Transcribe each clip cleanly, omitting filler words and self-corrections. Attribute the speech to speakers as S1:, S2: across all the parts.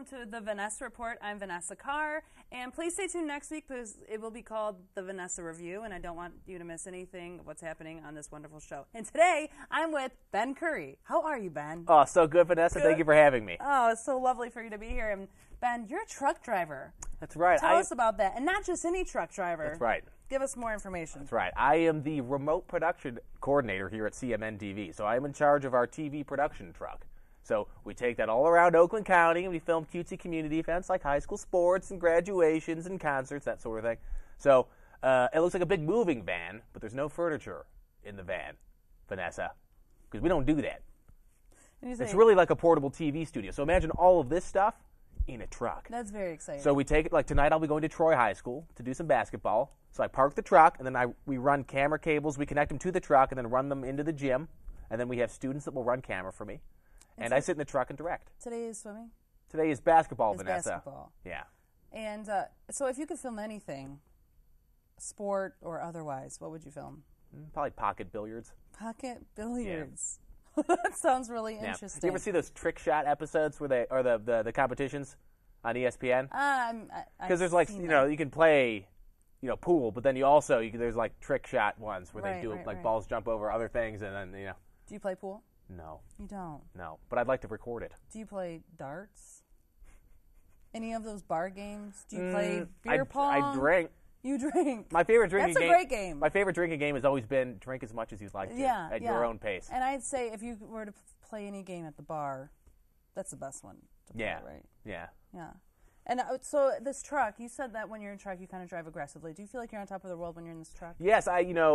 S1: welcome to the Vanessa Report. I'm Vanessa Carr, and please stay tuned next week because it will be called the Vanessa Review, and I don't want you to miss anything of what's happening on this wonderful show. And today, I'm with Ben Curry. How are you, Ben?
S2: Oh, so good, Vanessa. Thank you for having me.
S1: Oh, it's so lovely for you to be here. And Ben, you're a truck driver.
S2: That's right.
S1: Tell us about that, and not just any truck driver.
S2: That's right.
S1: Give us more information.
S2: That's right. I am the remote production coordinator here at CMN TV, so I'm in charge of our TV production truck. So we take that all around Oakland County, and we film cutesy community events like high school sports and graduations and concerts, that sort of thing. So it looks like a big moving van, but there's no furniture in the van, Vanessa, because we don't do that. It's really like a portable TV studio. So imagine all of this stuff in a truck.
S1: That's very exciting.
S2: So we take it, like tonight I'll be going to Troy High School to do some basketball. So I park the truck, and then we run camera cables. We connect them to the truck and then run them into the gym. And then we have students that will run camera for me. And I sit in the truck and direct.
S1: Today is swimming?
S2: Today is basketball,
S1: it's
S2: Vanessa.
S1: Basketball.
S2: Yeah.
S1: And so if you could film anything, sport or otherwise, what would you film?
S2: Probably pocket billiards.
S1: Pocket billiards. Yeah. That sounds really interesting.
S2: You ever see those trick shot episodes where they, or the competitions on ESPN? Because there's like, you can play, pool, but then there's like trick shot ones where they do balls jump over other things and then,
S1: Do you play pool?
S2: No.
S1: You don't?
S2: No, but I'd like to record it.
S1: Do you play darts? Any of those bar games? Do you play beer pong?
S2: I drink.
S1: You drink.
S2: My favorite drinking game.
S1: That's a great game.
S2: My favorite drinking game has always been drink as much as you'd like to at your own pace.
S1: And I'd say if you were to play any game at the bar, that's the best one to play, right?
S2: Yeah.
S1: Yeah. And so this truck, you said that when you're in a truck, you kind of drive aggressively. Do you feel like you're on top of the world when you're in this truck?
S2: Yes,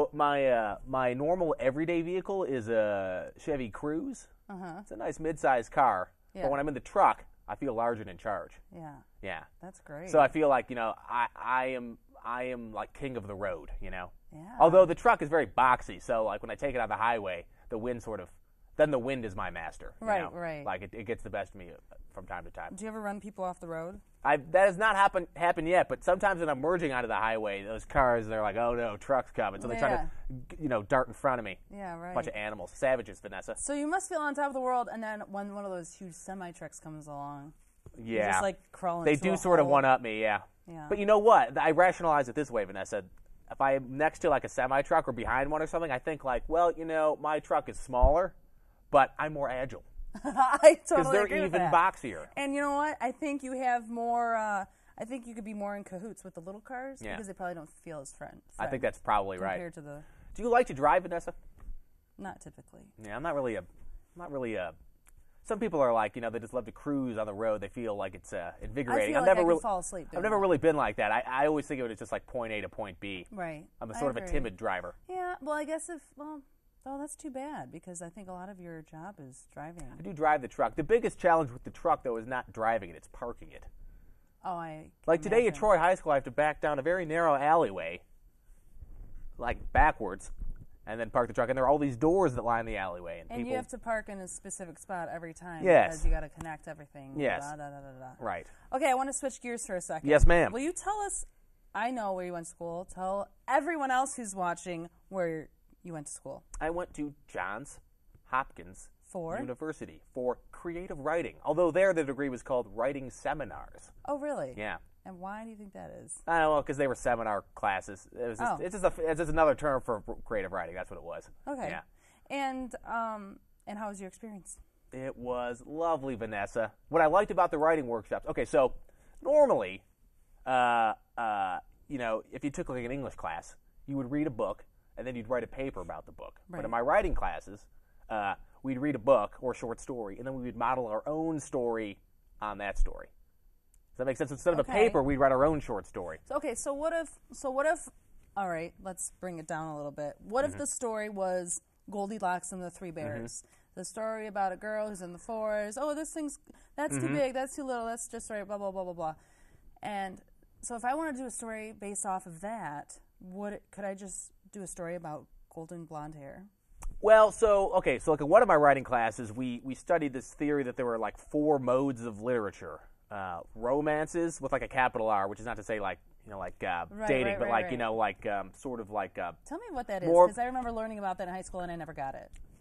S2: my normal everyday vehicle is a Chevy Cruze. It's a nice mid-sized car. Yeah. But when I'm in the truck, I feel large and in charge.
S1: Yeah.
S2: Yeah.
S1: That's great.
S2: So I feel like, I am like king of the road,
S1: Yeah.
S2: Although the truck is very boxy, so like when I take it on the highway, the wind is my master.
S1: Right.
S2: Like it gets the best of me from time to time.
S1: Do you ever run people off the road?
S2: That has not happened yet, but sometimes when I'm merging onto the highway, those cars, they're like, oh no, truck's coming. So they try to, dart in front of me.
S1: Yeah, right.
S2: Bunch of animals, savages, Vanessa.
S1: So you must feel on top of the world, and then when one of those huge semi-trucks comes along,
S2: yeah,
S1: you're just like crawling
S2: They do sort of one-up me, yeah. But you know what? I rationalize it this way, Vanessa. If I'm next to like a semi-truck or behind one or something, I think like, well, my truck is smaller, but I'm more agile.
S1: I totally agree with that.
S2: Because they're even boxier.
S1: And you know what? I think you have more. I think you could be more in cahoots with the little cars because they probably don't feel as friends.
S2: I think that's probably right.
S1: Compared to the.
S2: Do you like to drive, Vanessa?
S1: Not typically.
S2: Yeah, I'm not really a. Some people are like, they just love to cruise on the road. They feel like it's invigorating.
S1: I can fall asleep.
S2: I've never really been like that. I always think of it as just like point A to point B.
S1: Right.
S2: I'm a sort of a timid driver.
S1: Yeah. Well, I guess Oh, that's too bad because I think a lot of your job is driving.
S2: I do drive the truck. The biggest challenge with the truck, though, is not driving it. It's parking it.
S1: Oh, I
S2: like today at Troy High School, I have to back down a very narrow alleyway, like backwards, and then park the truck. And there are all these doors that line the alleyway.
S1: And you have to park in a specific spot every time.
S2: Yes.
S1: Because you got to connect everything.
S2: Yes.
S1: Right. Okay, I want to switch gears for a second.
S2: Yes, ma'am.
S1: Will you tell us, I know where you went to school, tell everyone else who's watching where you went to school.
S2: I went to Johns Hopkins
S1: for?
S2: University for creative writing. Although there the degree was called writing seminars.
S1: Oh, really?
S2: Yeah.
S1: And why do you think that is?
S2: I don't know, because they were seminar classes. It's just another term for creative writing. That's what it was.
S1: Okay.
S2: Yeah.
S1: And how was your experience?
S2: It was lovely, Vanessa. What I liked about the writing workshops. Okay, so normally, if you took like an English class, you would read a book. And then you'd write a paper about the book. Right. But in my writing classes, we'd read a book or a short story, and then we would model our own story on that story. Does that make sense? Instead of a paper, we'd write our own short story.
S1: So what if, all right, let's bring it down a little bit. What if the story was Goldilocks and the Three Bears? The story about a girl who's in the forest. Oh, that's too big, that's too little, that's just right, blah, blah, blah, blah, blah. And so if I wanted to do a story based off of that, could I just do a story about golden blonde hair?
S2: Well, so like in one of my writing classes, we studied this theory that there were like 4 modes of literature. Romances with like a capital R, which is not to say like, dating, but sort of like...
S1: Tell me what that is, because I remember learning about that in high school and I never got it.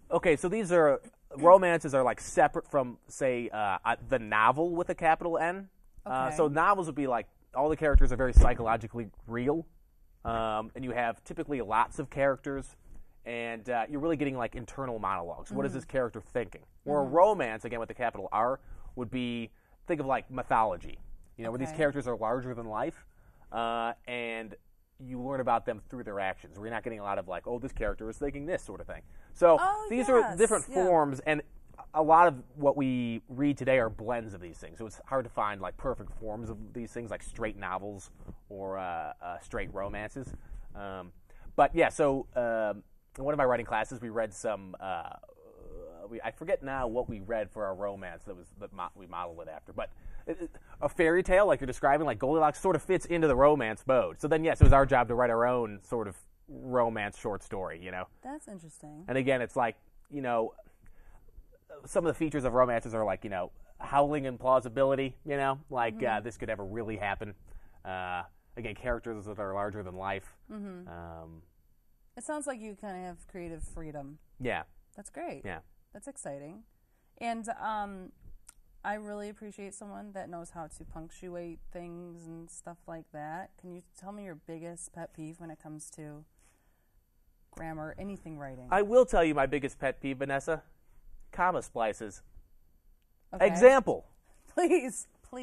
S2: Okay, so these are romances are like separate from, say, the novel with a capital N.
S1: Okay.
S2: So novels would be like all the characters are very psychologically real, and you have typically lots of characters, and you're really getting like internal monologues. What is this character thinking? Or a romance, again with the capital R, would be, think of like mythology. You know, where these characters are larger than life, and you learn about them through their actions. We're not getting a lot of like, oh, this character is thinking this sort of thing. So these are different forms, and a lot of what we read today are blends of these things. So it's hard to find like perfect forms of these things, like straight novels or straight romances. But yeah, so in one of my writing classes, we read some. I forget now what we read for our romance we modeled it after, but a fairy tale like you're describing, like Goldilocks, sort of fits into the romance mode. So then, yes, it was our job to write our own sort of romance short story. You know,
S1: That's interesting.
S2: and again, it's like, you know, some of the features of romances are like, you know, howling implausibility. You know, like this could ever really happen. Again, characters that are larger than life.
S1: It sounds like you kind of have creative freedom.
S2: Yeah.
S1: That's great.
S2: Yeah.
S1: That's exciting. And I really appreciate someone that knows how to punctuate things and stuff like that. Can you tell me your biggest pet peeve when it comes to grammar, anything writing?
S2: I will tell you my biggest pet peeve, Vanessa. Comma splices.
S1: Okay.
S2: Example.
S1: Please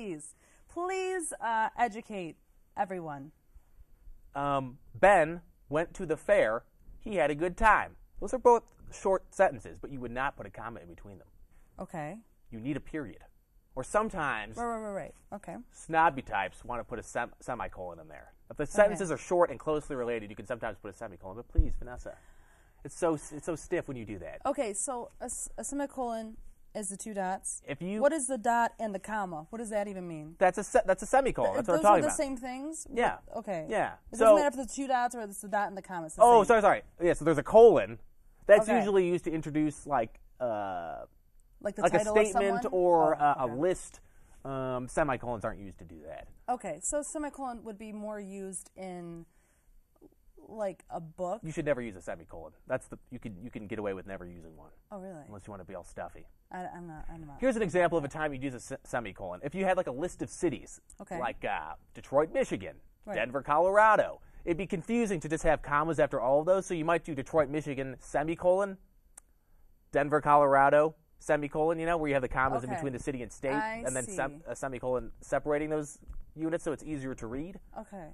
S1: educate everyone.
S2: Ben went to the fair. He had a good time. Those are both short sentences, but you would not put a comma in between them.
S1: Okay.
S2: You need a period. Or sometimes
S1: Right. Okay.
S2: snobby types want to put a semicolon in there. If the sentences are short and closely related, you can sometimes put a semicolon. But please, Vanessa, it's so stiff when you do that.
S1: Okay, so a semicolon is the two dots.
S2: If you
S1: What is the dot and the comma? What does that even mean?
S2: that's a semicolon. That's what I'm
S1: Those
S2: talking
S1: are the
S2: about.
S1: same things?
S2: Yeah.
S1: Okay.
S2: Yeah.
S1: It
S2: So-
S1: doesn't matter if it's two dots or it's the dot and the comma. It's the
S2: Oh,
S1: same.
S2: sorry. Yeah, so there's a colon. That's
S1: Okay.
S2: usually used to introduce like
S1: Like the
S2: a
S1: title of
S2: statement
S1: someone?
S2: or a
S1: Okay.
S2: list. Semicolons aren't used to do that.
S1: Okay, so semicolon would be more used in like a book.
S2: You should never use a semicolon. You can get away with never using one
S1: Oh, really?
S2: unless you want to be all stuffy.
S1: I'm not.
S2: Here's an example of a time you'd use a semicolon. If you had like a list of cities,
S1: Okay.
S2: like Detroit, Michigan,
S1: Right.
S2: Denver, Colorado, it'd be confusing to just have commas after all of those. So you might do Detroit, Michigan, semicolon, Denver, Colorado, semicolon. You know, where you have the commas in
S1: Okay.
S2: between the city and state,
S1: I
S2: and then
S1: see.
S2: a semicolon separating those units, so it's easier to read.
S1: Okay.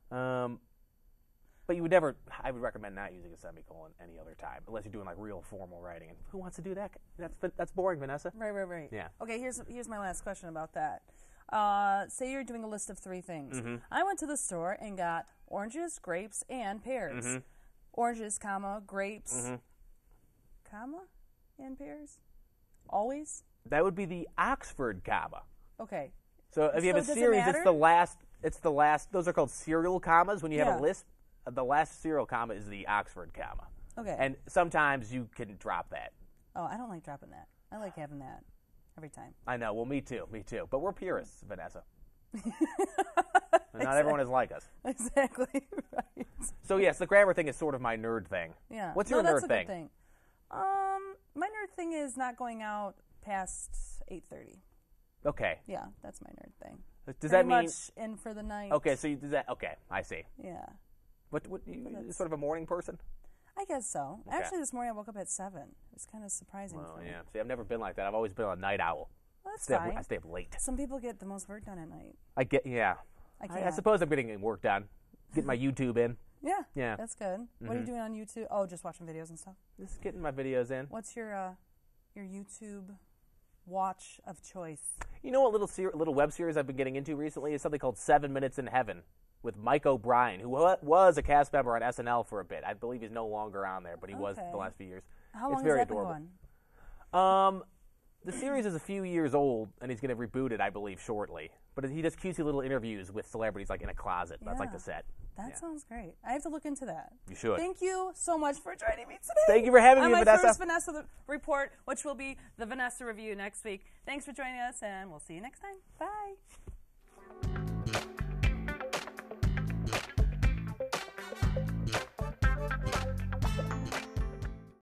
S2: But you would never. I would recommend not using a semicolon any other time, unless you're doing like real formal writing. And who wants to do that? That's boring, Vanessa.
S1: Right.
S2: Yeah.
S1: Okay, here's my last question about that. Say you're doing a list of 3 things.
S2: Mm-hmm.
S1: I went to the store and got oranges, grapes, and pears.
S2: Mm-hmm.
S1: Oranges, comma, grapes, comma, and pears. Always?
S2: That would be the Oxford comma.
S1: Okay.
S2: So if you have a
S1: does it
S2: series,
S1: matter?
S2: it's the last. Those are called serial commas. When you have
S1: Yeah.
S2: a list, the last serial comma is the Oxford comma.
S1: Okay.
S2: And sometimes you can drop that.
S1: Oh, I don't like dropping that. I like having that every time.
S2: I know. Well, me too. But we're purists, Vanessa. And not everyone is like us.
S1: Exactly right.
S2: So yes, the grammar thing is sort of my nerd thing.
S1: Yeah.
S2: What's
S1: No,
S2: your
S1: that's
S2: nerd
S1: a
S2: thing?
S1: Good thing. My nerd thing is not going out past 8:30.
S2: Okay.
S1: Yeah, that's my nerd thing.
S2: Does
S1: Pretty
S2: that mean?
S1: much in for the night?
S2: Okay. So does that? Okay. I see.
S1: Yeah,
S2: What you sort of a morning person?
S1: I guess so.
S2: Okay.
S1: Actually, this morning I woke up at 7. It was kind of surprising
S2: Oh
S1: for me.
S2: yeah. See, I've never been like that. I've always been a night owl.
S1: Well, that's
S2: I
S1: fine.
S2: stay up late.
S1: Some people get the most work done at night.
S2: Yeah.
S1: I
S2: I
S1: can't.
S2: suppose I'm getting work done. Getting my YouTube in.
S1: Yeah.
S2: Yeah.
S1: That's good. What are you doing on YouTube? Oh, just watching videos and stuff.
S2: Just getting my videos in.
S1: What's your YouTube watch of choice?
S2: You know what little web series I've been getting into recently is something called 7 Minutes in Heaven with Mike O'Brien, who was a cast member on SNL for a bit. I believe he's no longer on there, but he was
S1: Okay.
S2: the last few years.
S1: How
S2: It's
S1: long
S2: very
S1: has that
S2: adorable.
S1: been going?
S2: The series is a few years old, and he's going to reboot it, I believe, shortly. But he does cutesy little interviews with celebrities, like in a closet. That's like
S1: Yeah.
S2: the set.
S1: That
S2: Yeah.
S1: sounds great. I have to look into that.
S2: You should.
S1: Thank you so much for joining me today.
S2: Thank you for having
S1: on
S2: me,
S1: my
S2: Vanessa.
S1: first Vanessa report, which will be the Vanessa review next week. Thanks for joining us, and we'll see you next time. Bye.